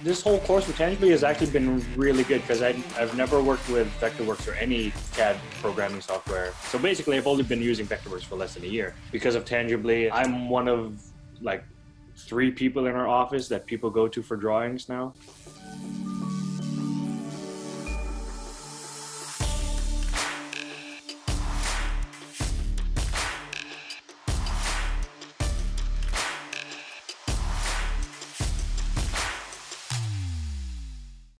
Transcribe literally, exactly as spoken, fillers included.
This whole course with Tangably has actually been really good because I've never worked with Vectorworks or any C A D programming software. So basically, I've only been using Vectorworks for less than a year. Because of Tangably, I'm one of like three people in our office that people go to for drawings now.